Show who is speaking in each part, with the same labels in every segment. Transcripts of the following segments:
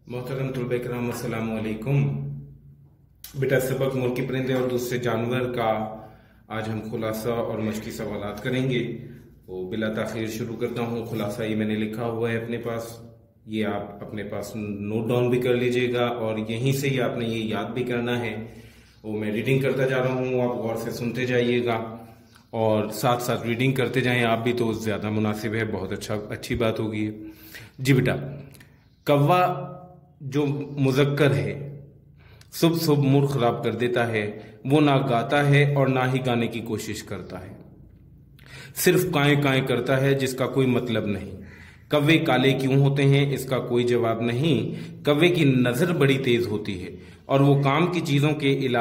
Speaker 1: मोहतरम तलबा किराम अस्सलाम वालेकुम। बेटा सबक मुल्की परिंदे और दूसरे जानवर का आज हम खुलासा और मशकी सवालात करेंगे। तो बिला ताखीर शुरू करता हूँ। खुलासा ये मैंने लिखा हुआ है अपने पास, ये आप अपने पास नोट डाउन भी कर लीजिएगा और यहीं से ही आपने ये याद भी करना है। वो मैं रीडिंग करता जा रहा हूँ, आप गौर से सुनते जाइएगा और साथ साथ रीडिंग करते जाएं आप भी, तो ज़्यादा मुनासिब है, बहुत अच्छी बात होगी। जी बेटा, कौवा जो मुज़क्कर है सुबह सुबह मूड खराब कर देता है। वो ना गाता है और ना ही गाने की कोशिश करता है, सिर्फ काएं काएं करता है जिसका कोई मतलब नहीं। कौवे काले क्यों होते हैं इसका कोई जवाब नहीं। कौवे की नजर बड़ी तेज होती है और वो काम की चीजों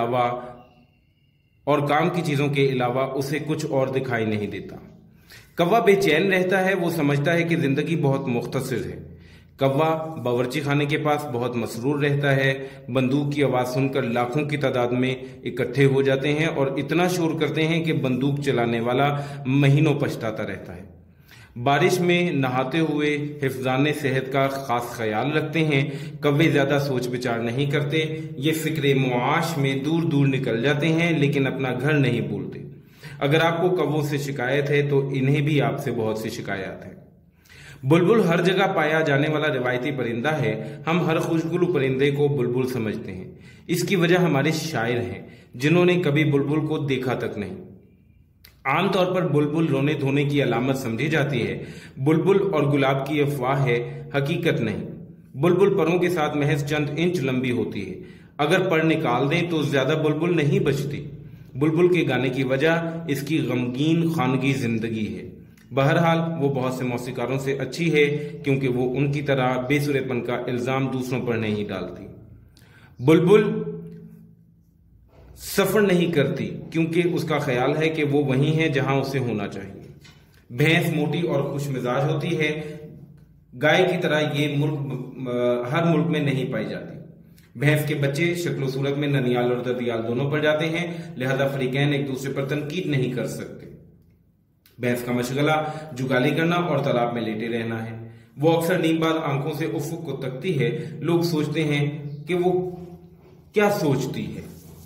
Speaker 1: के अलावा उसे कुछ और दिखाई नहीं देता। कौवा बेचैन रहता है, वो समझता है कि जिंदगी बहुत मुख्तसर है। कौवा बावर्ची खाने के पास बहुत मसरूर रहता है। बंदूक की आवाज सुनकर लाखों की तादाद में इकट्ठे हो जाते हैं और इतना शोर करते हैं कि बंदूक चलाने वाला महीनों पछताता रहता है। बारिश में नहाते हुए हिफ्ज़ाने सेहत का खास ख्याल रखते हैं। कौवे ज्यादा सोच विचार नहीं करते, ये फिक्रे मुआश में दूर दूर निकल जाते हैं लेकिन अपना घर नहीं भूलते। अगर आपको कौवों से शिकायत है तो इन्हें भी आपसे बहुत सी शिकायत है। बुलबुल हर जगह पाया जाने वाला रिवायती परिंदा है। हम हर खुशगुलू परिंदे को बुलबुल समझते हैं। इसकी वजह हमारे शायर हैं जिन्होंने कभी बुलबुल को देखा तक नहीं। आमतौर पर बुलबुल रोने धोने की अलामत समझी जाती है। बुलबुल और गुलाब की अफवाह है, हकीकत नहीं। बुलबुल परों के साथ महज चंद इंच लंबी होती है। अगर पर निकाल दें तो ज्यादा बुलबुल नहीं बचती। बुलबुल के गाने की वजह इसकी गमगीन खानगी जिंदगी है। बहरहाल वो बहुत से मौसीकारों से अच्छी है क्योंकि वो उनकी तरह बेसुरेपन का इल्जाम दूसरों पर नहीं डालती। बुलबुल सफर नहीं करती क्योंकि उसका ख्याल है कि वो वहीं है जहां उसे होना चाहिए। भैंस मोटी और खुश मिजाज होती है। गाय की तरह ये हर मुल्क में नहीं पाई जाती। भैंस के बच्चे शक्ल सूरत में ननियाल और ददियाल दोनों पर जाते हैं, लिहाजा फरीकैन एक दूसरे पर तनकीद नहीं कर सकते। भैंस का मशगला जुगाली करना और तालाब में लेटे रहना है। वो अक्सर नींदबाज आंखों से उफुक को तकती है। लोग सोचते हैं कि वो क्या सोचती है।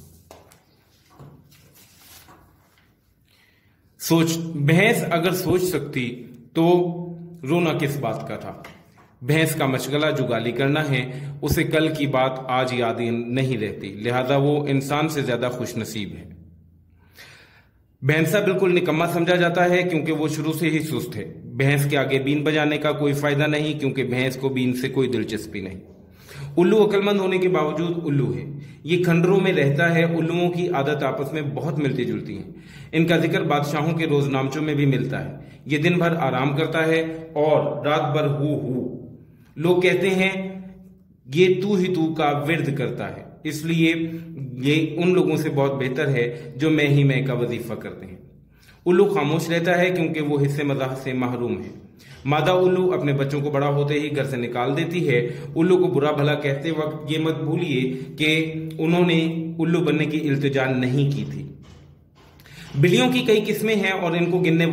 Speaker 1: भैंस अगर सोच सकती तो रोना किस बात का था। भैंस का मशगला जुगाली करना है। उसे कल की बात आज याद नहीं रहती, लिहाजा वो इंसान से ज्यादा खुशनसीब है। भैंसा बिल्कुल निकम्मा समझा जाता है क्योंकि वो शुरू से ही सुस्त है। भैंस के आगे बीन बजाने का कोई फायदा नहीं क्योंकि भैंस को बीन से कोई दिलचस्पी नहीं। उल्लू अक्लमंद होने के बावजूद उल्लू है। ये खंडरों में रहता है। उल्लुओं की आदत आपस में बहुत मिलती जुलती है। इनका जिक्र बादशाहों के रोजनामचों में भी मिलता है। ये दिन भर आराम करता है और रात भर हु। लोग कहते हैं ये तू ही तू का विर्द करता है, इसलिए ये उन लोगों से बहुत बेहतर है जो मैं का वजीफा करते हैं। उल्लू खामोश रहता है क्योंकि वो हिस्से मजाह से महरूम है। मादा उल्लू अपने बच्चों को बड़ा होते ही घर से निकाल देती है। उल्लू को बुरा भला कहते वक्त ये मत भूलिए कि उन्होंने उल्लू बनने की इल्तिजा नहीं की थी। बिल्लियों की कई किस्में हैं और इनको गिनने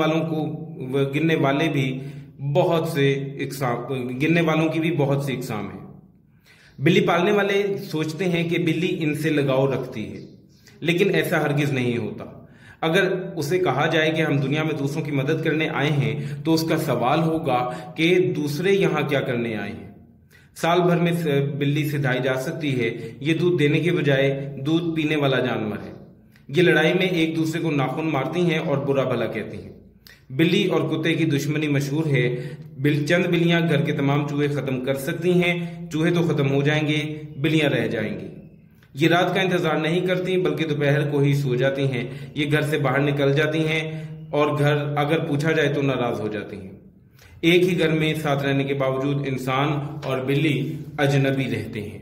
Speaker 1: वालों की भी बहुत सी इकसाम है। बिल्ली पालने वाले सोचते हैं कि बिल्ली इनसे लगाव रखती है, लेकिन ऐसा हरगिज नहीं होता। अगर उसे कहा जाए कि हम दुनिया में दूसरों की मदद करने आए हैं तो उसका सवाल होगा कि दूसरे यहां क्या करने आए हैं। साल भर में बिल्ली सिधाई जा सकती है। ये दूध देने के बजाय दूध पीने वाला जानवर है। ये लड़ाई में एक दूसरे को नाखून मारती हैं और बुरा भला कहती हैं। बिल्ली और कुत्ते की दुश्मनी मशहूर है। चंद बिल्लियां घर के तमाम चूहे खत्म कर सकती हैं। चूहे तो खत्म हो जाएंगे, बिल्लियां रह जाएंगी। ये रात का इंतजार नहीं करती बल्कि दोपहर को ही सो जाती हैं। ये घर से बाहर निकल जाती हैं और घर अगर पूछा जाए तो नाराज हो जाती हैं। एक ही घर में साथ रहने के बावजूद इंसान और बिल्ली अजनबी रहते हैं।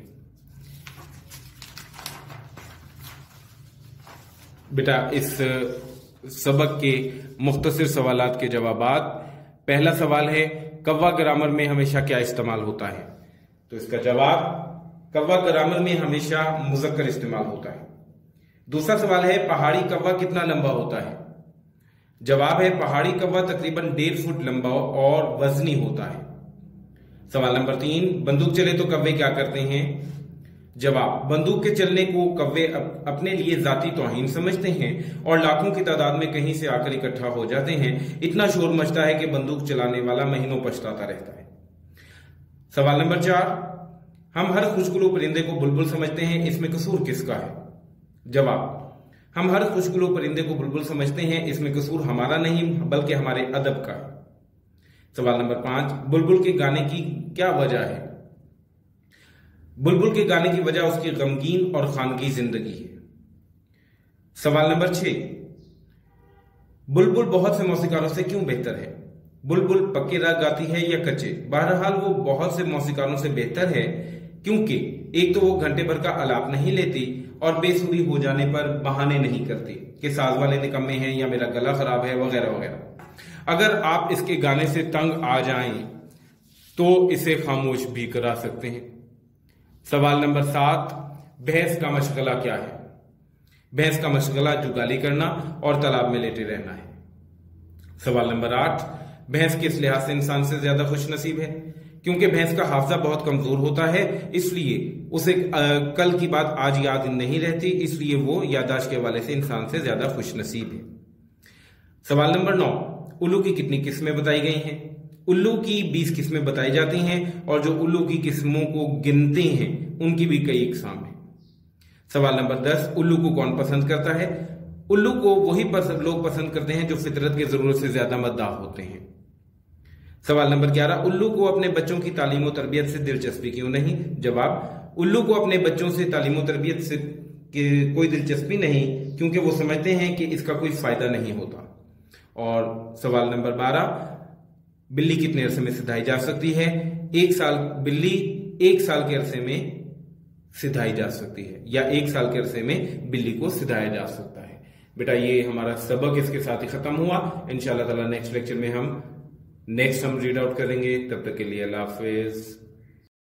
Speaker 1: बेटा इस सबक के मुख्तसर सवालात के जवाबात। पहला सवाल है कौवा ग्रामर में हमेशा क्या इस्तेमाल होता है? तो इसका जवाब कौवा ग्रामर में हमेशा मुज़क्कर इस्तेमाल होता है। दूसरा सवाल है पहाड़ी कौवा कितना लंबा होता है? जवाब है पहाड़ी कौवा तकरीबन 1.5 फुट लंबा और वजनी होता है। सवाल नंबर 3, बंदूक चले तो कव्वे क्या करते हैं? जवाब, बंदूक के चलने को कव्वे अपने लिए जाती तौहीन समझते हैं और लाखों की तादाद में कहीं से आकर इकट्ठा हो जाते हैं। इतना शोर मचता है कि बंदूक चलाने वाला महीनों पछताता रहता है। सवाल नंबर 4, हम हर खुशगुलो परिंदे को बुलबुल समझते हैं, इसमें कसूर किसका है? जवाब, हम हर खुशगुलो परिंदे को बुलबुल समझते हैं, इसमें कसूर हमारा नहीं बल्कि हमारे अदब का है। सवाल नंबर 5, बुलबुल के गाने की क्या वजह है? बुलबुल के गाने की वजह उसकी गमगीन और खानगी जिंदगी है। सवाल नंबर 6, बुलबुल बहुत से मौसीकारों से क्यों बेहतर है? बुलबुल पक्के राग गाती है या कच्चे? बहरहाल वो बहुत से मौसीकारों से बेहतर है क्योंकि एक तो वो घंटे भर का आलाप नहीं लेती और बेसुरी हो जाने पर बहाने नहीं करती कि साज वाले निकम्मे हैं या मेरा गला खराब है वगैरह वगैरह। अगर आप इसके गाने से तंग आ जाएं तो इसे खामोश भी करा सकते हैं। सवाल नंबर 7, भैंस का मशगला क्या है? भैंस का मशगला जुगाली करना और तालाब में लेटे रहना है। सवाल नंबर 8, भैंस किस लिहाज से इंसान से ज्यादा खुशनसीब है? क्योंकि भैंस का हाफजा बहुत कमजोर होता है, इसलिए उसे कल की बात आज याद नहीं रहती, इसलिए वो याददाश्त के हवाले से इंसान से ज्यादा खुशनसीब है। सवाल नंबर 9, उल्लू की कितनी किस्में बताई गई हैं? उल्लू की 20 किस्में बताई जाती हैं और जो उल्लू की किस्मों को गिनते हैं उनकी भी कई इकसाम हैं। सवाल नंबर 10, उल्लू को कौन पसंद करता है? उल्लू को वही लोग पसंद करते हैं जो फितरत की जरूरत से ज्यादा मद्दाह होते हैं। सवाल नंबर 11, उल्लू को अपने बच्चों की तालीम और तरबियत से दिलचस्पी क्यों नहीं? जवाब, उल्लू को अपने बच्चों से तालीम और तरबियत से कोई दिलचस्पी नहीं क्योंकि वो समझते हैं कि इसका कोई फायदा नहीं होता। और सवाल नंबर 12, बिल्ली कितने अरसे में सिधाई जा सकती है? 1 साल। बिल्ली 1 साल के अरसे में सिधाई जा सकती है या 1 साल के अरसे में बिल्ली को सिधाया जा सकता है। बेटा ये हमारा सबक इसके साथ ही खत्म हुआ। इंशाअल्लाह ताला नेक्स्ट लेक्चर में हम रीड आउट करेंगे। तब तक के लिए अल्लाह हाफिज।